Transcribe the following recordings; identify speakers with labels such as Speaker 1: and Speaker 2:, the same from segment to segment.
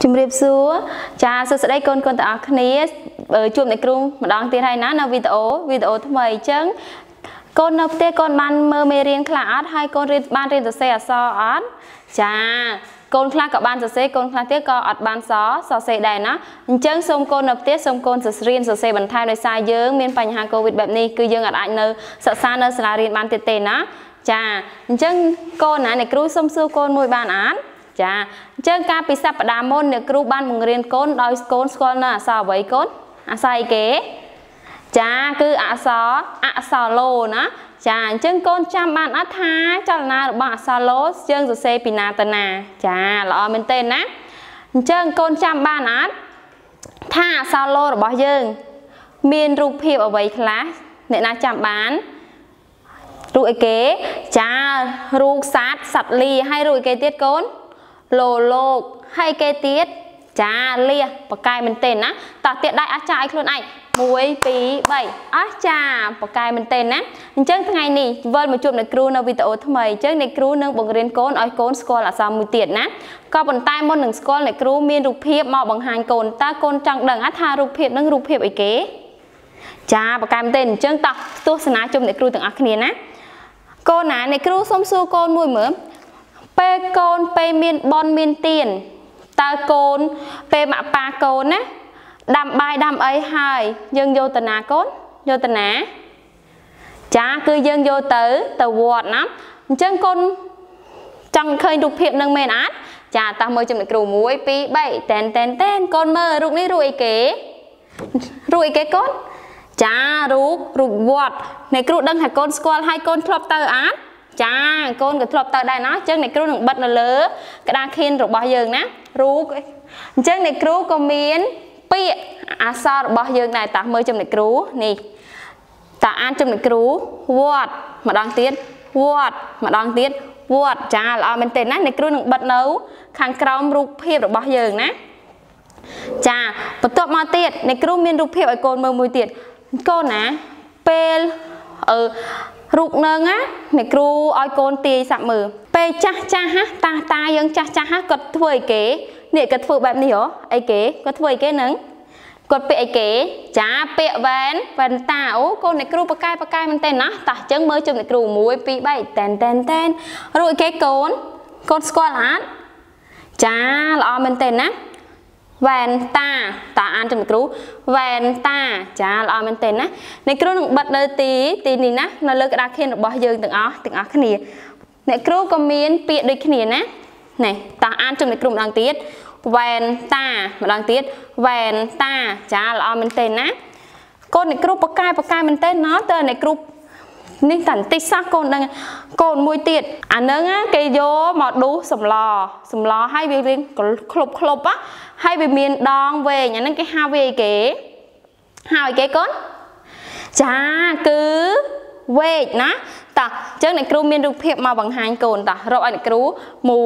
Speaker 1: ជំរាបសួរចាសួស្តីកូនទាំងអស់គ្នាជួបអ្នកគ្រូម្ដងទៀតហើយណានៅវីដេអូថ្មីអញ្ចឹងកូននៅផ្ទះកូនបានមើលមេរៀនខ្លះអត់ហើយកូនរៀនបានរៀនសរសេរអក្សរអត់ចាកូនខ្លះក៏បានសរសេរកូនខ្លះទៀតក៏អត់បានសរសេរដែរណាអញ្ចឹងសូមកូននៅផ្ទះសូមកូនរៀនសរសេរបន្ថែមដោយសារយើងមានបញ្ហាកូវីដបែបនេះគឺយើងអាចនៅសិក្សានៅសាលារៀនបានទៀតទេណាចាអញ្ចឹងកូនណាអ្នកគ្រូសូមសួរកូនមួយបានអត់ចាអញ្ចឹងការពិសប្តាហ៍មុនអ្នកគ្រូបានបង្រៀនកូនដោយកូនស្គាល់នៅអក្សរអ្វីកូនអក្សរអីគេចាគឺអក្សរឡូណាចាអញ្ចឹងកូនចាំបានអត់ថាចលនារបស់អក្សរឡូយើងសរសេរពីណាទៅណាចាល្អមែនទេណាអញ្ចឹងកូនចាំបានអត់ថាអក្សរឡូរបស់យើងមានរូបភាពអ្វីខ្លះអ្នកណាចាំបានរូបអីគេចារូបសត្វលីហើយរូបអីគេទៀតកូនលោកហើយគេទៀតចាលះបកែមែនទេណាតោះទៀតដៃអស្ចារ្យឲ្យខ្លួនឯង1 2 3អស្ចារ្យបកែមែនទេណាអញ្ចឹងថ្ងៃនេះវិលមកជួបអ្នកគ្រូនៅវីដេអូថ្មីអញ្ចឹងអ្នកគ្រូនឹងបង្រៀនកូនឲ្យកូនស្គាល់អក្សរមួយទៀតណាក៏ប៉ុន្តែមុននឹងស្គាល់អ្នកគ្រូមានរូបភាពមកបង្ហាញកូនតើកូនចង់ដឹងថារូបភាពនឹងរូបភាពអីគេចាបកែមែនទេអញ្ចឹងតោះទស្សនាជុំអ្នកគ្រូទាំងអស់គ្នាណាកូនណាអ្នកគ្រូសុំសួរកូនមួយមើលពេលកូនពេលមានបនមានទៀនតើកូនពេលម៉ាក់ប៉ាកូនណាដាំបាយដាំអីហើយយើងយកទៅណាកូនយកទៅណាចាគឺយើងយកទៅវត្តណាអញ្ចឹងកូនចង់ឃើញរូបភាពនឹងមែនអត់ចាតោះមើលចំណុចគ្រូ1 2 3តែនកូនមើលរូបនេះរូបអីគេកូនចារូបវត្តអ្នកគ្រូដឹងថាកូនស្គាល់ហើយកូនធ្លាប់ទៅអត់ចាកូនក៏ធ្លាប់ទៅដែរណាអញ្ចឹងអ្នកគ្រូនឹងបិទនៅលើក្តារខៀនរបស់យើងណារូបអញ្ចឹងអ្នកគ្រូក៏មានពាក្យអក្សររបស់យើងដែរតោះមើលចំណុចគ្រូនេះតើអានចំណុចគ្រូវត្តម្ដងទៀតវត្តម្ដងទៀតវត្តចាល្អមែនទេណាអ្នកគ្រូនឹងបិទនៅខាងក្រោមរូបភាពរបស់យើងណាចាបន្ទាប់មកទៀតអ្នកគ្រូមានរូបភាពឲ្យកូនមើលមួយទៀតកូនណាពេលរូបនឹងណាអ្នកគ្រូឲ្យកូនទាយសាក់មើលពេលចាស់តាយើងចាស់គាត់ធ្វើអីគេនេះគាត់ធ្វើបែបនេះហ៎អីគេគាត់ធ្វើអីគេនឹងគាត់ពាក់អីគេចាពាក់វ៉ែនតាអូកូនអ្នកគ្រូបកែមែនទេណាតោះអញ្ចឹងមើលជុំអ្នកគ្រូ1 2 3តែនរួចអីគេកូនស្គាល់អត់ចាល្អមែនទេណាវ៉ែនតាអានចំគ្រូវ៉ែនតាចាល្អមែនទេណាអ្នកគ្រូនឹងបិទនៅទីនេះណានៅលើក្តារខៀនរបស់យើងទាំងអស់គ្នាអ្នកគ្រូក៏មានពាក្យដូចគ្នាណានេះតោះអានចំអ្នកគ្រូម្ដងទៀតវ៉ែនតាម្ដងទៀតវ៉ែនតាចាល្អមែនទេណាកូនអ្នកគ្រូបកែមែនទេណាតើអ្នកគ្រូនេះតែបន្តិចសោះកូនដឹងកូនមួយទៀតអានឹងគេយកមកដួសសម្លឲ្យវារៀងក្លុបហើយវាមានដងវែងអានឹងគេហៅវាអីគេកូនចាគឺវែកណាតោះអញ្ចឹងអ្នកគ្រូមានរូបភាពមកបង្ហាញកូនតោះរកឲ្យអ្នកគ្រូ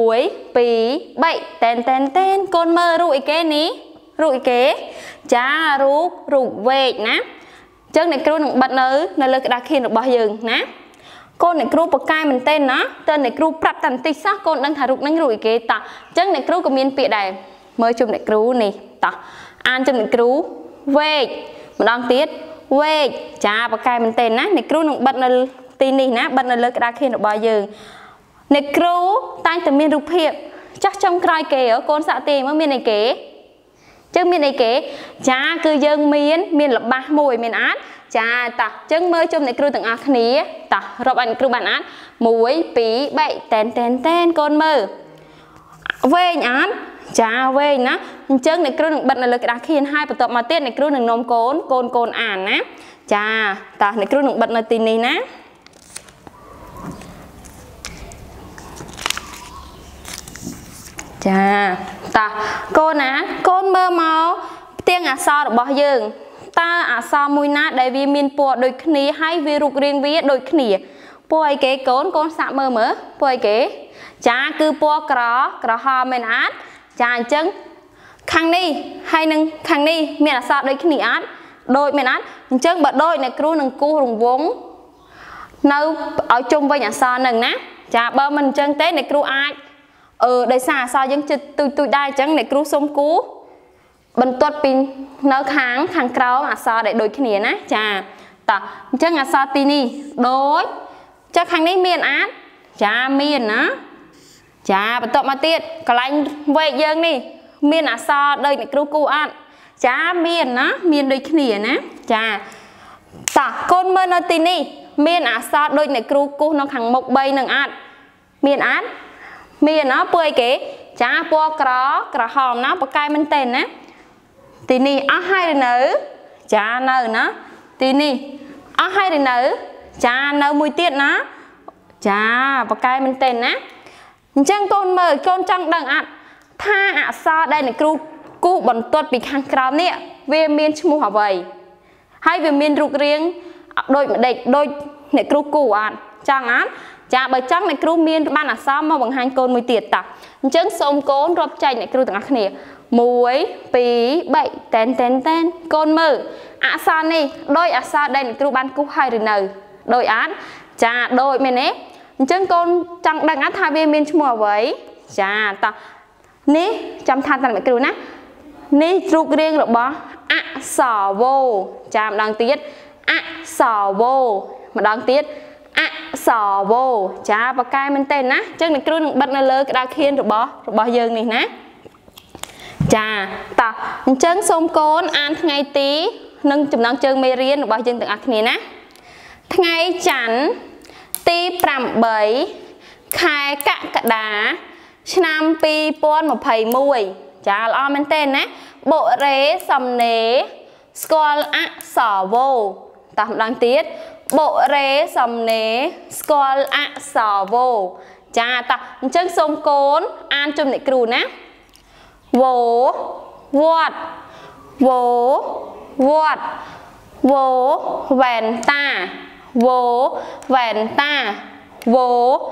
Speaker 1: 1 2 3តែនកូនមើលរូបអីគេនេះរូបអីគេចារូបវែកណាអញ្ចឹងអ្នកគ្រូនឹងបិទនៅលើក្តារខៀនរបស់យើងណាកូនអ្នកគ្រូបកកែមែនទេណាតើអ្នកគ្រូប្រាប់តែបន្តិចសោះកូនដឹងថារូបហ្នឹងរូបអីគេតោះអញ្ចឹងអ្នកគ្រូក៏មានពាក្យដែរមើលជុំអ្នកគ្រូនេះតោះអានជុំអ្នកគ្រូវែកម្ដងទៀតវែកចាបកកែមែនទេណាអ្នកគ្រូនឹងបិទនៅទីនេះណាបិទនៅលើក្តារខៀនរបស់យើងអ្នកគ្រូតែងតែមានរូបភាពចាស់ចុងក្រោយគេកូនសាក់ទេមើលមានអីគេចឹងមានអីគេចាគឺយើងមានល្បះមួយមានអត់ចាតោះចឹងមើលជុំអ្នកគ្រូទាំងអស់គ្នាតោះរាប់ឲ្យអ្នកគ្រូបានអត់1 2 3តែនកូនមើលវែងអត់ចាវែងណាអញ្ចឹងអ្នកគ្រូនឹងបិទនៅលើក្តារខៀនហើយបន្ទាប់មកទៀតអ្នកគ្រូនឹងនាំកូនអានណាចាតោះអ្នកគ្រូនឹងបិទនៅទីនេះណាចាតោះកូនណាកូនមើលមកផ្ទាំងអក្សររបស់យើងតើអក្សរមួយណាដែលវាមានពណ៌ដូចគ្នាហើយវារូបរាងវាដូចគ្នាពណ៌អីគេកូនសាក់មើលពណ៌អីគេចាគឺពណ៌ក្រហមមែនអត់ចាអញ្ចឹងខាងនេះហើយនឹងខាងនេះមានអក្សរដូចគ្នាអត់ដូចមែនអត់អញ្ចឹងបើដូចអ្នកគ្រូនឹងគូសរង្វង់នៅឲ្យជុំវិញអក្សរនឹងណាចាបើមិនអញ្ចឹងទេអ្នកគ្រូអាច đời xa so dân tôi đai chẳng này cú sông cú bần tuột pin nấu kháng cáo à so để đôi khi nè chà ta chẳng à so tini đối chắc kháng đấy miền át chà miền á chà bần tuột mà tiết cả lạnh vậy dân đi miền à so đời này cú ăn chà miền á miền đôi khi nè chà ta con mơ nó tini miền à so đôi này cú nó kháng một bay nâng át miền át miền nó bơi kế chà po cỏ hòm nó bọc cay mình tên á tí ni á hai nữ chà nở nó tí ni á hai nữ chà nở mùi tiết nó chà bọc cay mình tên á chẳng con mơ con chẳng đằng ạ tha ạ so đây này cú bẩn tuột bị khang cáo nè về miền chmu hả vậy hay về miền rục riêng đôi này cú ạ chẳng án chà bởi chắc này cú miền ban à sao mà bằng hai con mùi tiệt ta chẳng xong con rộp chạy này cú tặng nè muối pí bậy tên con mơ ạ sao này đôi ạ sao đây này cú ban cú hai rồi nở đôi án chà đôi mình ấy chẳng con chẳng đăng át hai bên miền chmua với chà ta ní chăm than tặng này cú ná ní rục riêng rồi bó ạ sò vô chà đang tiết ạ sò vô mà đang tiết ạ sò vô chà và cay mình tên á chắc này cứ bật nó lơ cái đa khiên rồi bỏ dương này ná chà ta chân xôm côn ăn ngày tí nâng chùm nâng chân mê riêng rồi bỏ dương từng ạc này ná ngày chắn tí pram bấy khai cạ cạ đá năm pi pon một phẩy mùi chà lo mình tên á bộ rế sầm nế skol ạ sò vô ta đang tiết bộ rế sầm nế skol ạ sò vô chà ta chân xôm côn ăn chùm này cừu ná vô vọt vô vọt vô vẹn ta vô vẹn ta vô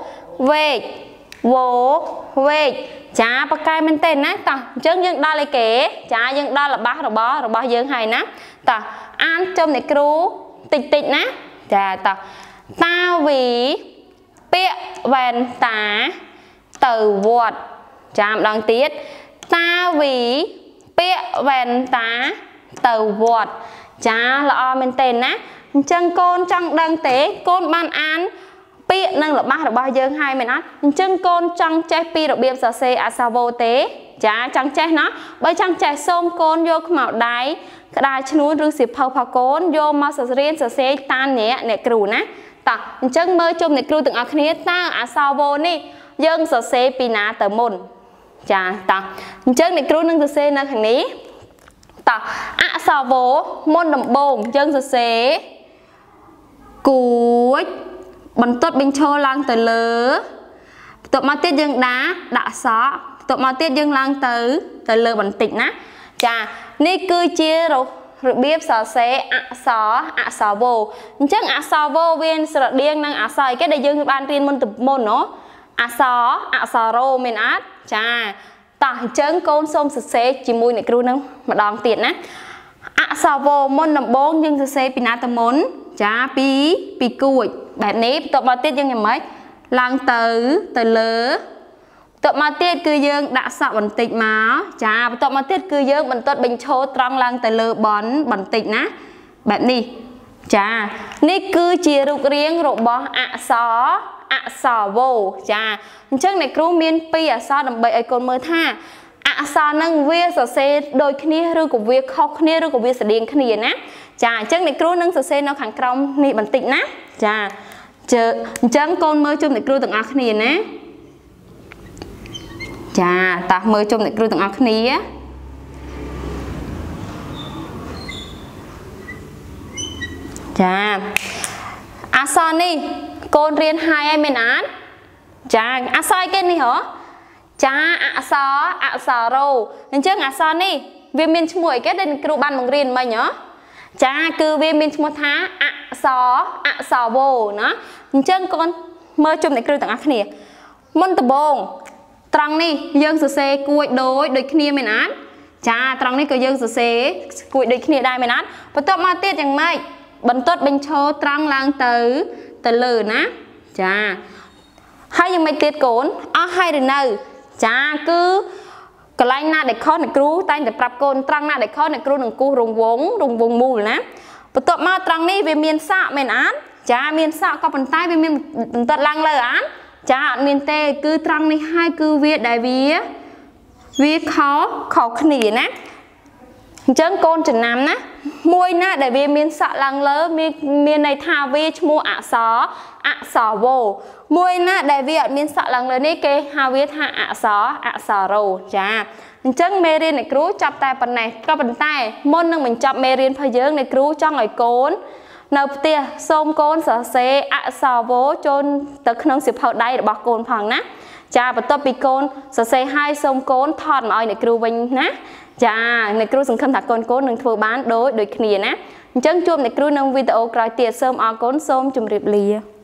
Speaker 1: về chà bạc cay mình tên á ta chân dương đo lại kế chà dương đo là bác rồi bó dương hay ná ta ăn chôm này cừu tịch ná chà ta vì bịa vẹn ta từ vọt chà đang tiết ta vì bịa vẹn ta từ vọt chà là mình tên á chân con chẳng đăng tế con ban ăn bịa nâng là bác rồi bao giờ hai mình ăn chân con chẳng che pi rồi biếm sở xe à sao vô tế chà chẳng che nó bởi chẳng che xôm con vô màu đáy cái đài chân núi rư xịp phao con vô mà sở riêng sở xe tan nhẹ nè cừu ná ta chân mơ chung nè cừu từng ạc khía ta à sao vô ní dân sở xe pi ná tờ môn chà ta chân nè cừu nâng sở xe nè thằng ní ta à sao vô môn đầm bồn dân sở xe cú bắn tốt bình cho lang tới lỡ tụi mà tiết dương đá đã xó tụi mà tiết dương lang tới lỡ bắn tịnh ná chà ní cứ chia rồi biết sở xe ạ xó vô chắc ạ xó vô viên sở điên năng ạ xó cái đây dương ban tiên môn tập môn nó ạ xó rô mình át chà ta chân con xôm sở xe chỉ mùi này kêu năng mà đòn tiền á ạ xó vô môn nằm bốn dương sở xe pina tâm môn chà pi cùi bạn nếp tụi mà tiết dương nhà mấy lang tới lỡ tụi mà tiết cư dương đã sợ bẩn tịch máu chà tụi mà tiết cư dương bẩn tốt bình chô trăng lang tới lỡ bẩn tịch ná bạn đi chà ní cư chia rục riêng rồi bỏ ạ xó vô chà chắc này kêu miên pi ạ xó đầm bậy ai con mơ tha ạ xó nâng vía sở xe đôi khía rư của việc khóc khía rư của việc sở điên khía ná chà chắc này kêu nâng sở xe nó khẳng trong ní bẩn tịch ná chà chẳng con mơ chung này kêu từng ác khía ná chà ta mơ chung này kêu từng ác khía chà à sao đi con riêng hai em mình án chà à sao cái này hả chà à sao rồi nên chứ à sao đi vì mình muội cái đây kêu ban bằng riêng mà nhớ chà cứ vì mình một tháng à sao vô nó nên chứ con mơ chung này kêu từng ác này môn tập bồn trăng đi dương sờ xe cùi đối kia mình án chà trăng đi cứ dương sờ xe cùi đối kia đây mình án và tập mà tiết chẳng mấy bẩn tốt bình chô trăng lang tới lử ná chà hai những mấy tiết cốn hai rồi nâu ចាគឺកន្លែងណាដែលខុសអ្នកគ្រូតែងតែប្រាប់កូនត្រង់ណាដែលខុសអ្នកគ្រូនឹងគូសរង្វង់មូលណាបន្ទាប់មកត្រង់នេះវាមានសក់មែនអានចាមានសក់ក៏ប៉ុន្តែវាមានបន្ទាត់ឡើងលើអានចាអត់មានទេគឺត្រង់នេះហើយគឺវាដែលវាខុសគ្នាណាអញ្ចឹងកូនចំណាំណាមួយណាដែលវាមានសក់ឡើងលើមានន័យថាវាឈ្មោះអក្សរវោមួយណាដែលវាអត់មានសក់ឡើងលើនេះគេហៅវាថាអក្សររោចាអញ្ចឹងមេរៀនអ្នកគ្រូចាប់តែប៉ុណ្ណេះក៏ប៉ុន្តែមុននឹងបញ្ចប់មេរៀនរបស់យើងអ្នកគ្រូចង់ឲ្យកូននៅផ្ទះសូមកូនសរសេរអក្សរវោចូលទៅក្នុងសៀវភៅដៃរបស់កូនផងណាចាបន្ទាប់ពីកូនសរសេរឲ្យសូមកូនថតមកឲ្យអ្នកគ្រូវិញណាចាអ្នកគ្រូសង្ឃឹមថាកូននឹងធ្វើបានដូចគ្នាណាអញ្ចឹងជួបអ្នកគ្រូនៅវីដេអូក្រោយទៀតសូមអរគុណសូមជម្រាបលា